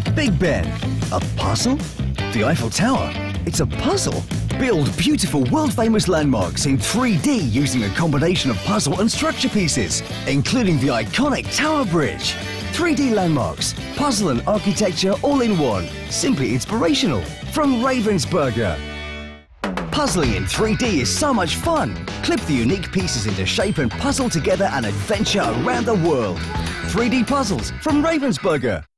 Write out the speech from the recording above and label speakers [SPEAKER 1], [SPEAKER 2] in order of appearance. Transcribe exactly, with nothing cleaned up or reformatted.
[SPEAKER 1] Big Ben. A puzzle? The Eiffel Tower? It's a puzzle? Build beautiful world-famous landmarks in three D using a combination of puzzle and structure pieces, including the iconic Tower Bridge. three D landmarks, puzzle and architecture all in one. Simply inspirational. From Ravensburger. Puzzling in three D is so much fun. Clip the unique pieces into shape and puzzle together an adventure around the world. three D puzzles from Ravensburger.